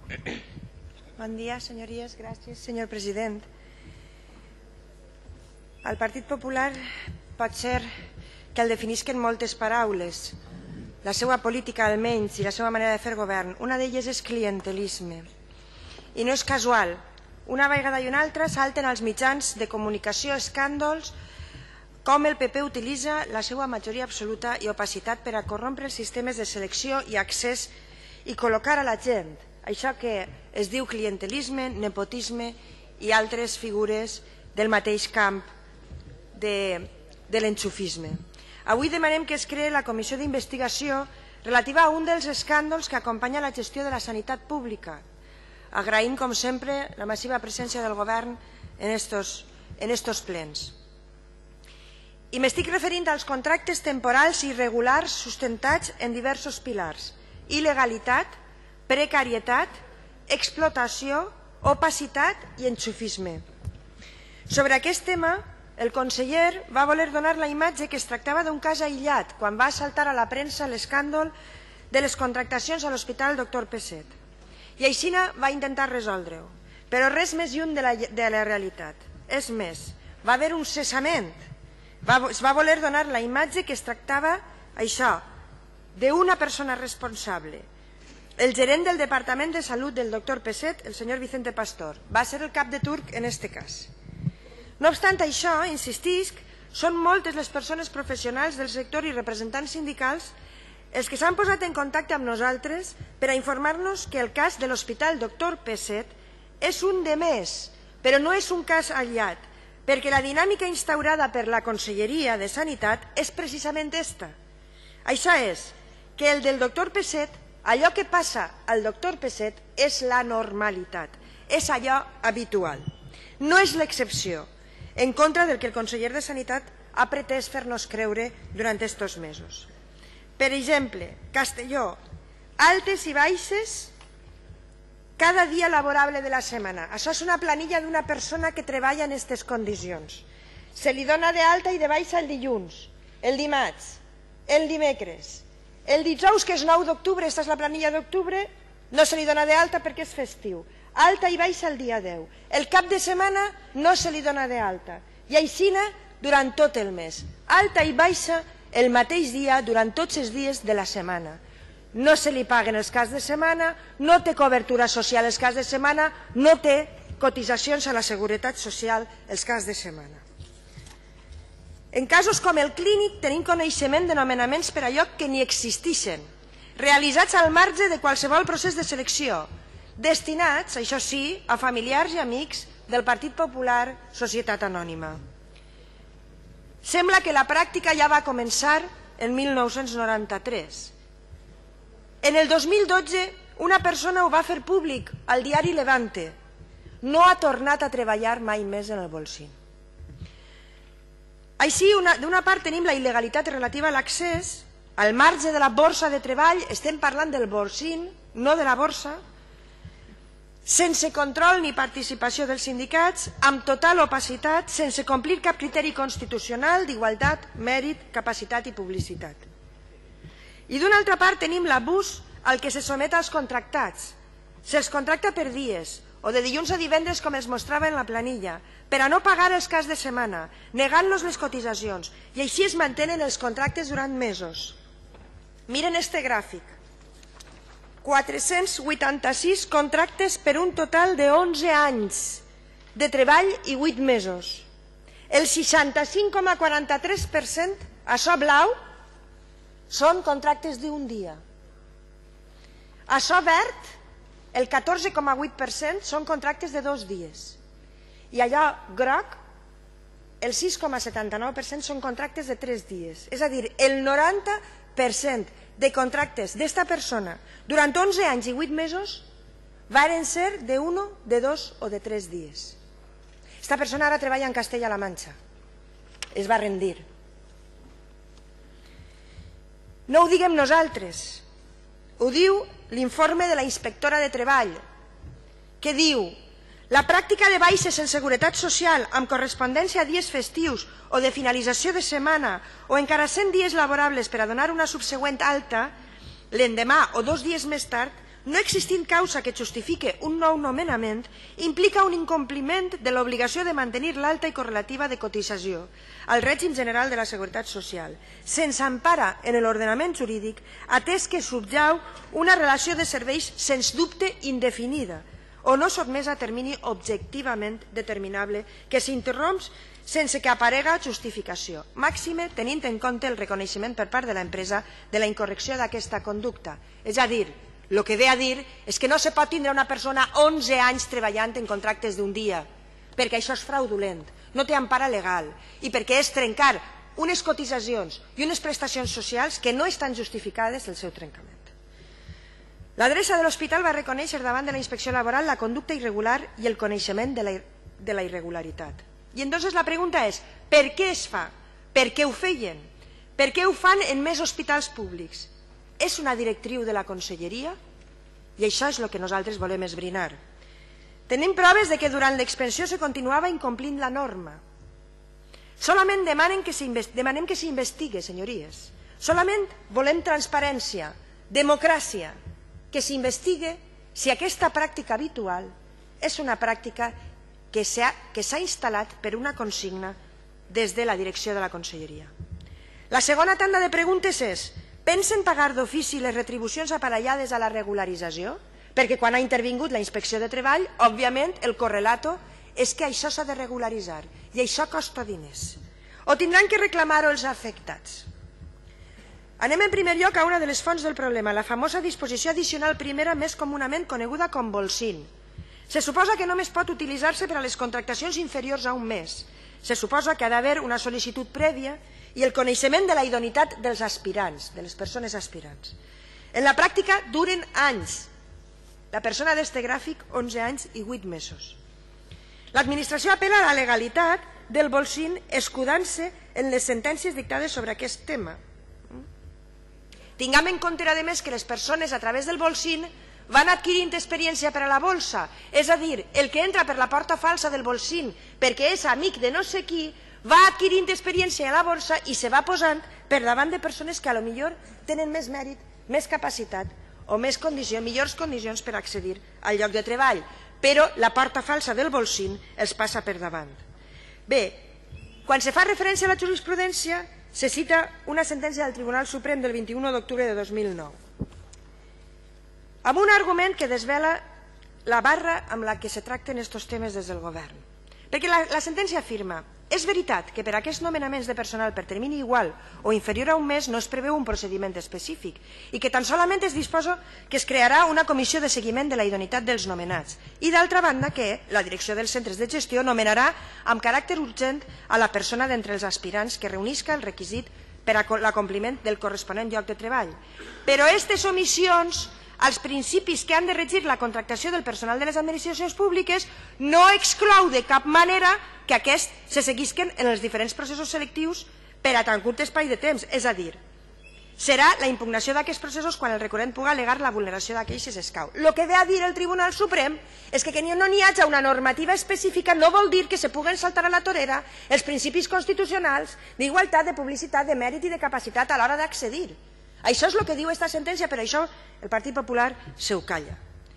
Bon dia, senyories. Gràcies, senyor president. El Partit Popular pot ser que el definisquen moltes paraules, la seva política almenys i la seva manera de fer govern. Una d'elles és clientelisme. I no és casual. Una vegada i una altra salten als mitjans de comunicació escàndols com el PP utilitza la seva majoria absoluta i opacitat per a corrompre els sistemes de selecció i accés i col·locar a la gent. Això que es diu clientelisme, nepotisme i altres figures del mateix camp de l'enxufisme. Avui demanem que es creï la comissió d'investigació relativa a un dels escàndols que acompanya la gestió de la sanitat pública. Agraïm, com sempre, la massiva presència del govern en estos plens. I m'estic referint als contractes temporals i irregulars sustentats en diversos pilars: il·legalitat, precarietat, explotació, opacitat i enxufisme. Sobre aquest tema, el conseller va voler donar la imatge que es tractava d'un cas aïllat quan va saltar a la premsa l'escàndol de les contractacions a l'Hospital Dr. Peset. I així va intentar resoldre-ho, però res més lluny de la realitat. És més, va haver un cessament. Es va voler donar la imatge que es tractava, això, d'una persona responsable. El gerent del Departament de Salut del Dr. Peset, el senyor Vicente Pastor, va ser el cap de turc en aquest cas. No obstant això, insistisc, són moltes les persones professionals del sector i representants sindicals els que s'han posat en contacte amb nosaltres per a informar-nos que el cas de l'Hospital Dr. Peset és un de més, però no és un cas aïllat, perquè la dinàmica instaurada per la Conselleria de Sanitat és precisament aquesta. Això és, que el del Dr. Peset, allò que passa al Dr. Peset és la normalitat, és allò habitual, no és l'excepció, en contra del que el conseller de Sanitat ha pretès fer-nos creure durant aquests mesos. Per exemple, Castelló, altes i baixes cada dia laborable de la setmana. Això és una planilla d'una persona que treballa en aquestes condicions. Se li dona d'alta i de baixa el dilluns, el dimarts, el dimecres. El dijous, que és 9 d'octubre, aquesta és la planilla d'octubre, no se li dona d'alta perquè és festiu. Alta i baixa el dia 10. El cap de setmana no se li dona d'alta. I així durant tot el mes. Alta i baixa el mateix dia durant tots els dies de la setmana. No se li paguen els caps de setmana, no té cobertura social els caps de setmana, no té cotitzacions a la Seguretat Social els caps de setmana. En casos com el clínic tenim coneixement de nomenaments per a lloc que ni existeixen, realitzats al marge de qualsevol procés de selecció, destinats, això sí, a familiars i amics del Partit Popular Societat Anònima. Sembla que la pràctica ja va començar en 1993. En el 2012 una persona ho va fer públic al diari Levante. No ha tornat a treballar mai més en el Bolsín. Així, d'una part tenim la il·legalitat relativa a l'accés, al marge de la borsa de treball, estem parlant del Bolsín, no de la borsa, sense control ni participació dels sindicats, amb total opacitat, sense complir cap criteri constitucional d'igualtat, mèrit, capacitat i publicitat. I d'una altra part tenim l'abús al que se somet als contractats. Se'ls contracta per dies, o de dilluns a divendres com es mostrava en la planilla, per a no pagar els caps de setmana, negant-los les cotitzacions, i així es mantenen els contractes durant mesos. Miren este gràfic. 486 contractes per un total de 11 anys de treball i 8 mesos. El 65,43%, això blau, són contractes d'un dia. Això verd, el 14,8% són contractes de 2 dies. I allò groc, el 6,79% són contractes de 3 dies. És a dir, el 90% de contractes d'esta persona durant 11 anys i 8 mesos varen ser de 1, de 2 o de 3 dies. Esta persona ara treballa en Castella-La Manxa. Es va rendir. No ho diguem nosaltres. Ho diu l'informe de la inspectora de Treball, que diu: la pràctica de baixes en seguretat social amb correspondència a dies festius o de finalització de setmana o encara 100 dies laborables per a donar una subsegüent alta l'endemà o 2 dies més tard no existint causa que justifique un nou nomenament, implica un incompliment de l'obligació de mantenir l'alta i correlativa de cotització al règim general de la Seguretat Social, sense empara en l'ordenament jurídic, atès que subjau una relació de serveis sens dubte indefinida o no sotmesa a termini objectivament determinable que s'interromp sense que aparega justificació, màxime tenint en compte el reconeixement per part de l'empresa de la incorrecció d'aquesta conducta. És a dir, el que ve a dir és que no se pot tindre una persona 11 anys treballant en contractes d'un dia, perquè això és fraudulent, no té empara legal, i perquè és trencar unes cotitzacions i unes prestacions socials que no estan justificades el seu trencament. L'adreça de l'hospital va reconèixer davant de la inspecció laboral la conducta irregular i el coneixement de la irregularitat. I entonces la pregunta és, per què es fa? Per què ho feien? Per què ho fan en més hospitals públics? És una directriu de la Conselleria? I això és el que nosaltres volem esbrinar. Tenim proves de que durant l'expansió se continuava incomplint la norma. Solament demanem que s'investigue, senyories. Solament volem transparència, democràcia, que s'investigue si aquesta pràctica habitual és una pràctica que s'ha instal·lat per una consigna des de la direcció de la Conselleria. La segona tanda de preguntes és: pensen pagar d'ofici les retribucions aparellades a la regularització? Perquè quan ha intervingut la Inspecció de Treball, òbviament el correlato és que això s'ha de regularitzar i això costa diners. O tindran que reclamar-ho els afectats. Anem en primer lloc a una de les fonts del problema, la famosa disposició addicional primera més comunament coneguda com bolsín. Se suposa que només pot utilitzar-se per a les contractacions inferiors a un mes. Se suposa que ha d'haver una sol·licitud prèvia i el coneixement de la idoneïtat dels aspirants, de les persones aspirants. En la pràctica duren anys. La persona d'este gràfic, 11 anys i 8 mesos. L'administració apel·la a la legalitat del bolsín escudant-se en les sentències dictades sobre aquest tema. Tinguem en compte, a més, que les persones a través del bolsín van adquirint experiència per a la bolsa. És a dir, el que entra per la porta falsa del bolsín perquè és amic de no sé qui, va adquirint experiència a la bolsa i se va posant per davant de persones que potser tenen més mèrit, més capacitat o millors condicions per accedir al lloc de treball. Però la porta falsa del bolsín els passa per davant. Bé, quan se fa referència a la jurisprudència, se cita una sentència del Tribunal Suprem del 21 d'octubre de 2009, amb un argument que desvela la barra amb la que se tracten aquests temes des del govern. Perquè la sentència afirma: és veritat que per a aquests nomenaments de personal per termini igual o inferior a un mes no es preveu un procediment específic i que tan solament es disposa que es crearà una comissió de seguiment de la idoneïtat dels nomenats i, d'altra banda, que la direcció dels centres de gestió nomenarà amb caràcter urgent a la persona d'entre els aspirants que reunisca el requisit per a l'acompliment del corresponent lloc de treball. Però aquestes omissions als principis que han de regir la contractació del personal de les administracions públiques no exclou de cap manera que aquests se seguisquen en els diferents processos selectius per a tan curt espai de temps. És a dir, serà la impugnació d'aquests processos quan el recurrent pugui al·legar la vulneració d'aquells escau. El que ve a dir el Tribunal Suprem és que no hi hagi una normativa específica no vol dir que se puguen saltar a la torera els principis constitucionals d'igualtat, de publicitat, de mèrit i de capacitat a l'hora d'accedir. Això és el que diu aquesta sentència, però això el Partit Popular se ho calla.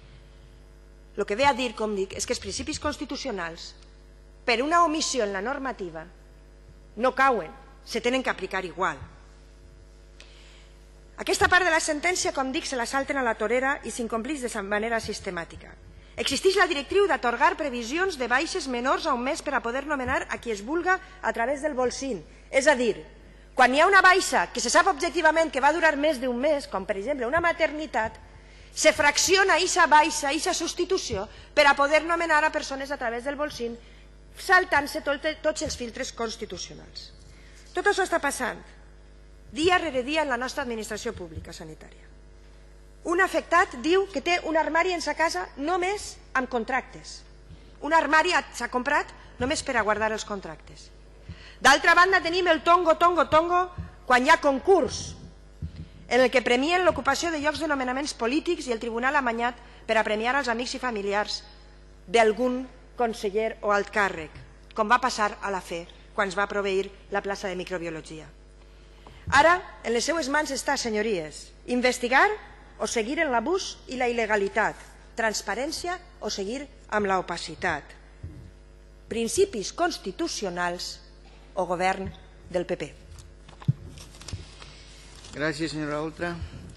El que ve a dir, com dic, és que els principis constitucionals, per una omissió en la normativa, no cauen, se tenen que aplicar igual. Aquesta part de la sentència, com dic, se la salten a la torera i s'incomplix de manera sistemàtica. Existeix la directriu d'atorgar previsions de baixes menors a un mes per a poder nomenar a qui es vulga a través del bolsín. És a dir, quan hi ha una baixa que se sap objectivament que va durar més d'un mes, com per exemple una maternitat, se fracciona aquesta baixa, aquesta substitució, per a poder nomenar a persones a través del bolsín, saltant-se tots els filtres constitucionals. Tot això està passant dia rere dia en la nostra administració pública sanitària. Un afectat diu que té un armari en sa casa només amb contractes. Un armari s'ha comprat només per a guardar els contractes. D'altra banda, tenim el tongo quan hi ha concurs en el que premien l'ocupació de llocs de nomenaments polítics i el tribunal ha amanyat per a premiar els amics i familiars d'algun conseller o alt càrrec, com va passar a la FE quan es va proveir la plaça de microbiologia. Ara, en les seues mans està, senyories, investigar o seguir en l'abús i la il·legalitat, transparència o seguir amb l'opacitat, principis constitucionals o govern del PP. Gracias, señora Oltra.